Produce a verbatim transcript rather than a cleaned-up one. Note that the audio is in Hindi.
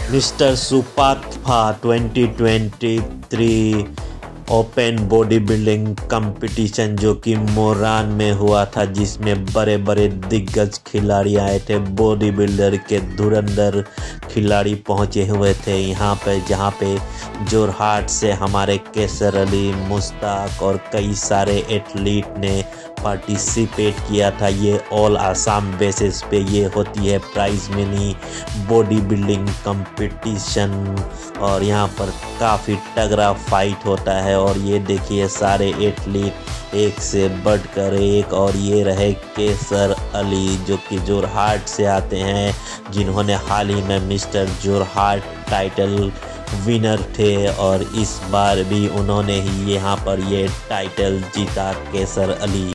मिस्टर सुपाथफा twenty twenty three open body building competition जो कि मोरान में हुआ था, जिसमें बड़े बड़े दिग्गज खिलाड़ी आए थे। बॉडी बिल्डर के धुरंधर खिलाड़ी पहुंचे हुए थे यहाँ पे, जहाँ पे जोरहाट से हमारे केसर अली, मुश्ताक और कई सारे एथलीट ने पार्टिसिपेट किया था। ये ऑल आसाम बेसिस पे ये होती है prize money body building competition, और यहाँ पर काफ़ी तगड़ा फाइट होता है। और ये देखिए सारे एथलीट एक से बढ़कर एक, और ये रहे केसर अली जो कि जोरहाट से आते हैं, जिन्होंने हाल ही में मिस्टर जोरहाट टाइटल विनर थे, और इस बार भी उन्होंने ही यहाँ पर ये टाइटल जीता, केसर अली।